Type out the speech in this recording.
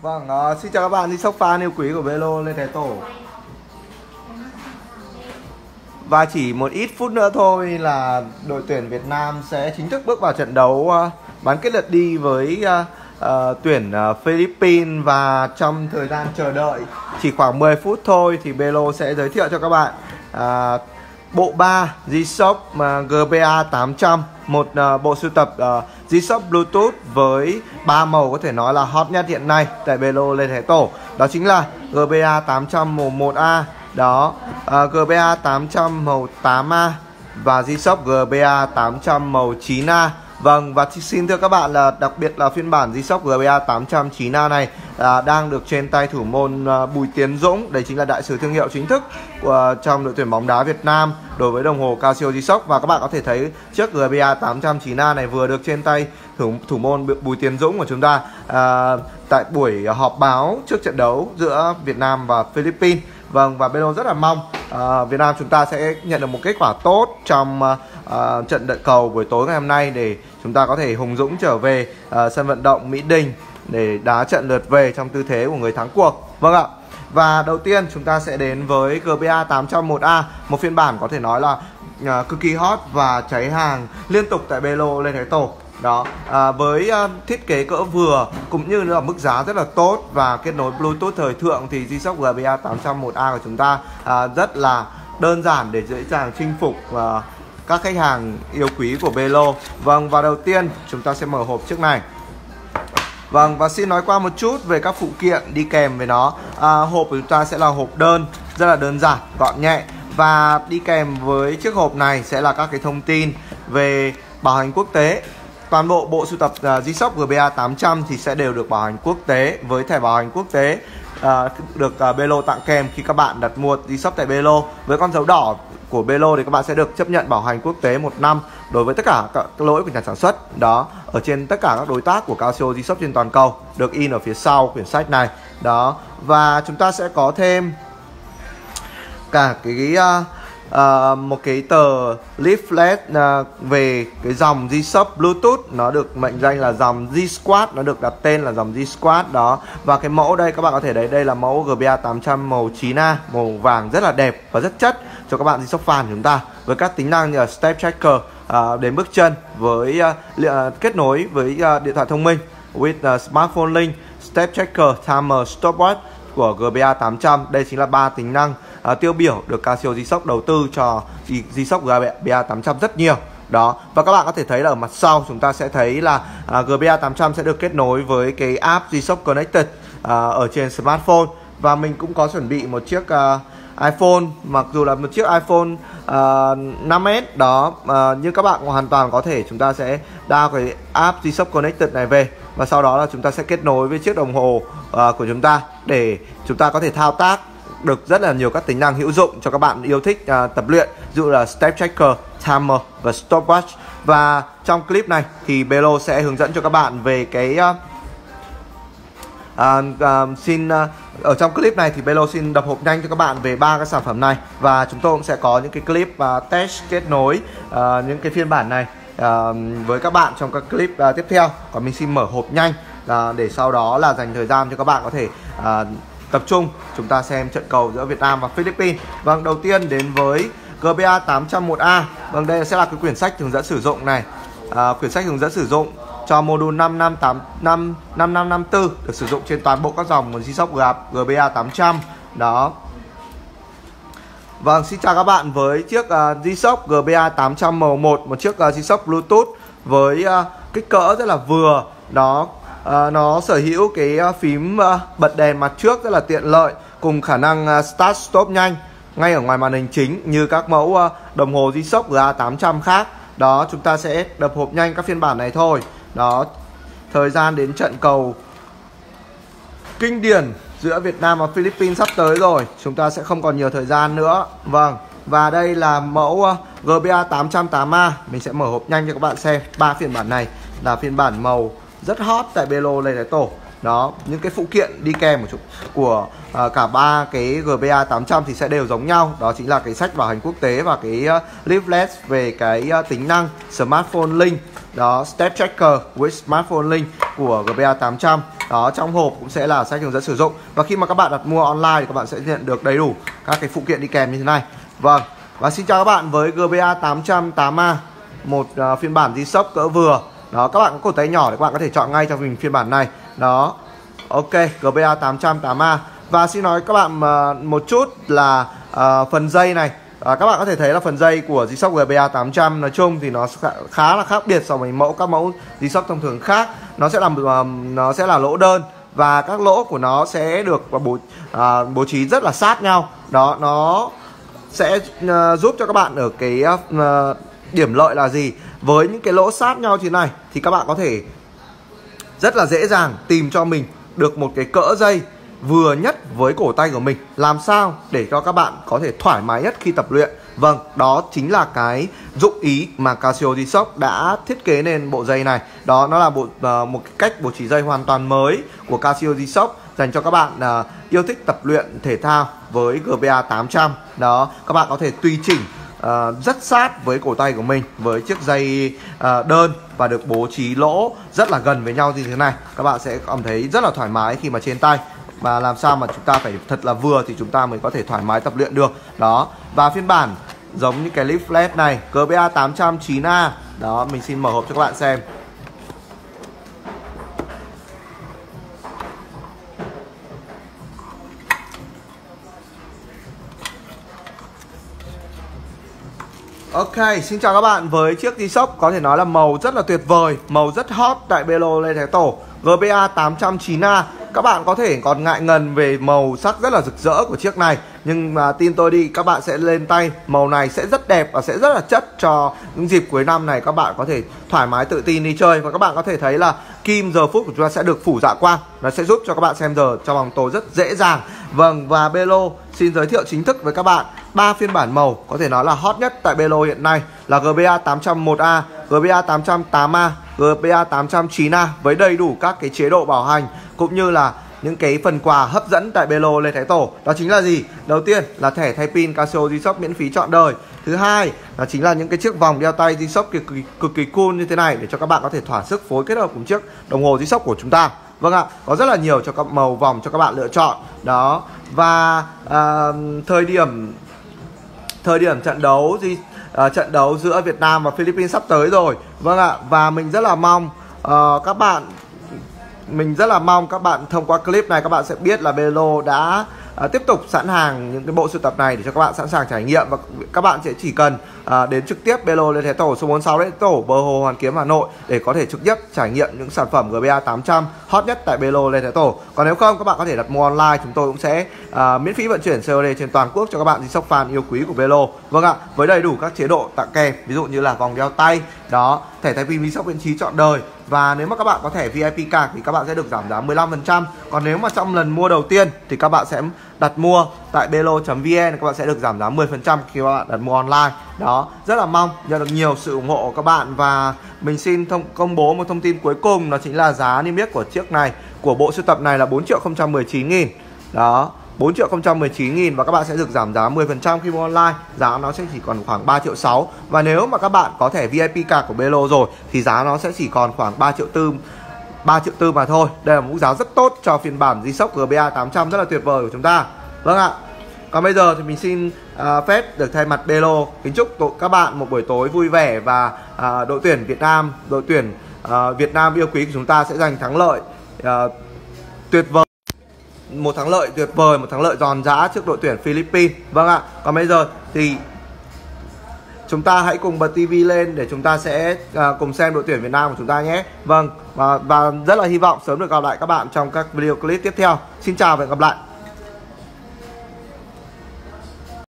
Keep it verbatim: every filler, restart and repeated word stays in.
Vâng, uh, xin chào các bạn, G-Shock fan yêu quý của Belo Lê Thái Tổ. Và chỉ một ít phút nữa thôi là đội tuyển Việt Nam sẽ chính thức bước vào trận đấu uh, bán kết lượt đi với uh, uh, tuyển uh, Philippines. Và trong thời gian chờ đợi chỉ khoảng mười phút thôi thì Belo sẽ giới thiệu cho các bạn uh, bộ ba G-Shock uh, G B A tám trăm, một uh, bộ sưu tập uh, G-Shock Bluetooth với ba màu có thể nói là hot nhất hiện nay tại Belo Lê Thái Tổ. Đó chính là G B A tám trăm màu một A, đó uh, G B A tám trăm màu tám A và G-Shock G B A tám trăm màu chín A. Vâng, và xin thưa các bạn là đặc biệt là phiên bản G-Shock G B A tám trăm chín A này à, đang được trên tay thủ môn à, Bùi Tiến Dũng. Đây chính là đại sứ thương hiệu chính thức của, trong đội tuyển bóng đá Việt Nam đối với đồng hồ Casio G-Shock. Và các bạn có thể thấy chiếc G B A tám trăm chín A này vừa được trên tay thủ, thủ môn Bùi Tiến Dũng của chúng ta à, tại buổi họp báo trước trận đấu giữa Việt Nam và Philippines. Vâng, và Belo rất là mong uh, Việt Nam chúng ta sẽ nhận được một kết quả tốt trong uh, uh, trận đợi cầu buổi tối ngày hôm nay để chúng ta có thể hùng dũng trở về uh, sân vận động Mỹ Đình để đá trận lượt về trong tư thế của người thắng cuộc. Vâng ạ. Và đầu tiên chúng ta sẽ đến với G B A tám trăm một A, một phiên bản có thể nói là uh, cực kỳ hot và cháy hàng liên tục tại Belo Lê Thái Tổ. Đó, à, với uh, thiết kế cỡ vừa cũng như là mức giá rất là tốt và kết nối Bluetooth thời thượng thì G-Shock G B A tám trăm một A của chúng ta à, rất là đơn giản để dễ dàng chinh phục uh, các khách hàng yêu quý của Belo. Vâng, và đầu tiên chúng ta sẽ mở hộp trước này. Vâng, và xin nói qua một chút về các phụ kiện đi kèm với nó. à, Hộp của chúng ta sẽ là hộp đơn, rất là đơn giản, gọn nhẹ. Và đi kèm với chiếc hộp này sẽ là các cái thông tin về bảo hành quốc tế. Toàn bộ bộ sưu tập uh, G-Shock G B A tám trăm thì sẽ đều được bảo hành quốc tế với thẻ bảo hành quốc tế uh, được uh, Belo tặng kèm khi các bạn đặt mua G-Shock tại Belo. Với con dấu đỏ của Belo thì các bạn sẽ được chấp nhận bảo hành quốc tế một năm đối với tất cả các lỗi của nhà sản xuất. Đó, ở trên tất cả các đối tác của Casio G-Shock trên toàn cầu được in ở phía sau quyển sách này. Đó, và chúng ta sẽ có thêm cả cái uh, Uh, một cái tờ leaflet uh, về cái dòng G-Shock Bluetooth, nó được mệnh danh là dòng G-Squad, nó được đặt tên là dòng G-Squad đó. Và cái mẫu đây các bạn có thể thấy đây là mẫu G B A tám trăm màu chín A, màu vàng rất là đẹp và rất chất cho các bạn G-Shock fan của chúng ta, với các tính năng như là step tracker uh, đến bước chân, với uh, kết nối với uh, điện thoại thông minh with uh, smartphone link, step tracker, timer, stopwatch của G B A tám trăm. Đây chính là ba tính năng uh, tiêu biểu được Casio G-Shock đầu tư cho G-Shock G B A tám trăm rất nhiều. Đó, và các bạn có thể thấy là ở mặt sau chúng ta sẽ thấy là uh, G B A tám trăm sẽ được kết nối với cái app G-Shock Connected uh, ở trên smartphone. Và mình cũng có chuẩn bị một chiếc uh, iPhone, mặc dù là một chiếc iPhone uh, năm S đó, uh, nhưng các bạn hoàn toàn có thể chúng ta sẽ download cái app G-Shock Connected này về và sau đó là chúng ta sẽ kết nối với chiếc đồng hồ uh, của chúng ta để chúng ta có thể thao tác được rất là nhiều các tính năng hữu dụng cho các bạn yêu thích uh, tập luyện, ví dụ là step tracker, timer và stopwatch. Và trong clip này thì Belo sẽ hướng dẫn cho các bạn về cái uh, uh, uh, xin uh, ở trong clip này thì Belo xin đập hộp nhanh cho các bạn về ba cái sản phẩm này, và chúng tôi cũng sẽ có những cái clip uh, test kết nối uh, những cái phiên bản này uh, với các bạn trong các clip uh, tiếp theo. Còn mình xin mở hộp nhanh uh, để sau đó là dành thời gian cho các bạn có thể uh, tập trung chúng ta xem trận cầu giữa Việt Nam và Philippines. Vâng, đầu tiên đến với G B A tám trăm một A. Vâng, đây sẽ là cái quyển sách hướng dẫn sử dụng này. À, quyển sách hướng dẫn sử dụng cho module năm năm tám năm năm năm năm tư được sử dụng trên toàn bộ các dòng của G-Shock G B A tám trăm. Đó. Vâng, xin chào các bạn với chiếc uh, G-Shock G B A tám trăm màu một, một chiếc uh, G-Shock Bluetooth với uh, kích cỡ rất là vừa. Đó. Uh, nó sở hữu cái uh, phím uh, bật đèn mặt trước rất là tiện lợi, cùng khả năng uh, start stop nhanh ngay ở ngoài màn hình chính như các mẫu uh, đồng hồ G-Shock G A tám trăm khác. Đó, chúng ta sẽ đập hộp nhanh các phiên bản này thôi. Đó, thời gian đến trận cầu kinh điển giữa Việt Nam và Philippines sắp tới rồi, chúng ta sẽ không còn nhiều thời gian nữa. Vâng, và đây là mẫu uh, G B A tám trăm tám A. Mình sẽ mở hộp nhanh cho các bạn xem. Ba phiên bản này là phiên bản màu rất hot tại Belo Lê Thái Tổ. Đó, những cái phụ kiện đi kèm của, của uh, cả ba cái G B A tám trăm thì sẽ đều giống nhau. Đó chính là cái sách bảo hành quốc tế và cái uh, leaflet về cái uh, tính năng smartphone link. Đó, step tracker with smartphone link của G B A tám trăm. Đó, trong hộp cũng sẽ là sách hướng dẫn sử dụng. Và khi mà các bạn đặt mua online thì các bạn sẽ nhận được đầy đủ các cái phụ kiện đi kèm như thế này. Vâng, và xin chào các bạn với giê bê a tám trăm tám A, một uh, phiên bản G-Shock cỡ vừa. Đó, các bạn có cổ tay nhỏ thì các bạn có thể chọn ngay cho mình phiên bản này. Đó, ok, giê bê a tám trăm tám A. Và xin nói các bạn uh, một chút là uh, phần dây này, uh, các bạn có thể thấy là phần dây của G-Shock giê bê a tám trăm nói chung thì nó khá là khác biệt so với mẫu các mẫu G-Shock thông thường khác. Nó sẽ làm uh, nó sẽ là lỗ đơn và các lỗ của nó sẽ được bố, uh, bố trí rất là sát nhau. Đó, nó sẽ uh, giúp cho các bạn ở cái uh, điểm lợi là gì? Với những cái lỗ sát nhau như thế này thì các bạn có thể rất là dễ dàng tìm cho mình được một cái cỡ dây vừa nhất với cổ tay của mình. Làm sao để cho các bạn có thể thoải mái nhất khi tập luyện? Vâng, đó chính là cái dụng ý mà Casio G-Shock đã thiết kế nên bộ dây này. Đó, nó là bộ, uh, một cái cách bố trí dây hoàn toàn mới của Casio G-Shock dành cho các bạn uh, yêu thích tập luyện thể thao với giê bê a tám trăm. Đó, các bạn có thể tùy chỉnh uh, rất sát với cổ tay của mình với chiếc dây uh, đơn và được bố trí lỗ rất là gần với nhau như thế này. Các bạn sẽ cảm thấy rất là thoải mái khi mà trên tay. Và làm sao mà chúng ta phải thật là vừa thì chúng ta mới có thể thoải mái tập luyện được. Đó, và phiên bản giống như cái leaflet này, giê bê a tám trăm chín A. Đó, mình xin mở hộp cho các bạn xem. Ok, xin chào các bạn với chiếc G-Shock có thể nói là màu rất là tuyệt vời, màu rất hot tại Belo Lê Thái Tổ, giê bê a tám trăm chín A. Các bạn có thể còn ngại ngần về màu sắc rất là rực rỡ của chiếc này, nhưng mà tin tôi đi, các bạn sẽ lên tay màu này sẽ rất đẹp và sẽ rất là chất cho những dịp cuối năm này. Các bạn có thể thoải mái tự tin đi chơi. Và các bạn có thể thấy là kim giờ phút của chúng ta sẽ được phủ dạ quang. Nó sẽ giúp cho các bạn xem giờ trong bóng tối rất dễ dàng. Vâng, và Belo xin giới thiệu chính thức với các bạn ba phiên bản màu có thể nói là hot nhất tại Belo hiện nay là giê bê a tám trăm một A, giê bê a tám trăm tám A, giê bê a tám trăm chín A với đầy đủ các cái chế độ bảo hành cũng như là những cái phần quà hấp dẫn tại Belo Lê Thái Tổ. Đó chính là gì? Đầu tiên là thẻ thay pin Casio G-Shock miễn phí trọn đời. Thứ hai là chính là những cái chiếc vòng đeo tay G-Shock cực kỳ, cực kỳ cool như thế này để cho các bạn có thể thỏa sức phối kết hợp cùng chiếc đồng hồ G-Shock của chúng ta. Vâng ạ, có rất là nhiều cho các màu vòng cho các bạn lựa chọn. Đó, và à, thời điểm thời điểm trận đấu gì uh, trận đấu giữa Việt Nam và Philippines sắp tới rồi. Vâng ạ, và mình rất là mong uh, các bạn mình rất là mong các bạn thông qua clip này các bạn sẽ biết là Belo đã uh, tiếp tục sẵn hàng những cái bộ sưu tập này để cho các bạn sẵn sàng trải nghiệm. Và các bạn sẽ chỉ cần uh, đến trực tiếp Belo Lê Thái Tổ số bốn mươi sáu Lê Thái Tổ, bờ hồ Hoàn Kiếm, Hà Nội để có thể trực tiếp trải nghiệm những sản phẩm giê bê a tám trăm hot nhất tại Belo Lê Thái Tổ. Còn nếu không, các bạn có thể đặt mua online, chúng tôi cũng sẽ uh, miễn phí vận chuyển xê ô đê trên toàn quốc cho các bạn G-Shock fan yêu quý của Belo. Vâng ạ, với đầy đủ các chế độ tặng kèm, ví dụ như là vòng đeo tay, đó, thẻ thay pin G-Shock miễn phí trọn đời. Và nếu mà các bạn có thẻ vê i pê card thì các bạn sẽ được giảm giá mười lăm phần trăm. Còn nếu mà trong lần mua đầu tiên thì các bạn sẽ đặt mua tại belo chấm vn, các bạn sẽ được giảm giá mười phần trăm khi các bạn đặt mua online. Đó, rất là mong nhận được nhiều sự ủng hộ của các bạn. Và mình xin thông công bố một thông tin cuối cùng, đó chính là giá niêm yết của chiếc này, của bộ sưu tập này là bốn triệu không trăm mười chín nghìn. Đó, bốn triệu không trăm mười chín nghìn và các bạn sẽ được giảm giá mười phần trăm khi mua online. Giá nó sẽ chỉ còn khoảng ba triệu sáu. Và nếu mà các bạn có thẻ vê i pê card của Belo rồi thì giá nó sẽ chỉ còn khoảng ba triệu tư ba triệu tư mà thôi. Đây là một mức giá rất tốt cho phiên bản G-Shock giê bê a tám trăm rất là tuyệt vời của chúng ta. Vâng ạ. Còn bây giờ thì mình xin uh, phép được thay mặt Belo kính chúc các bạn một buổi tối vui vẻ và uh, đội tuyển Việt Nam, đội tuyển uh, Việt Nam yêu quý của chúng ta sẽ giành thắng lợi uh, tuyệt vời. Một thắng lợi tuyệt vời, một thắng lợi giòn giã trước đội tuyển Philippines. Vâng ạ. Còn bây giờ thì chúng ta hãy cùng bật tivi lên để chúng ta sẽ uh, cùng xem đội tuyển Việt Nam của chúng ta nhé. Vâng, và, và rất là hy vọng sớm được gặp lại các bạn trong các video clip tiếp theo. Xin chào và hẹn gặp lại.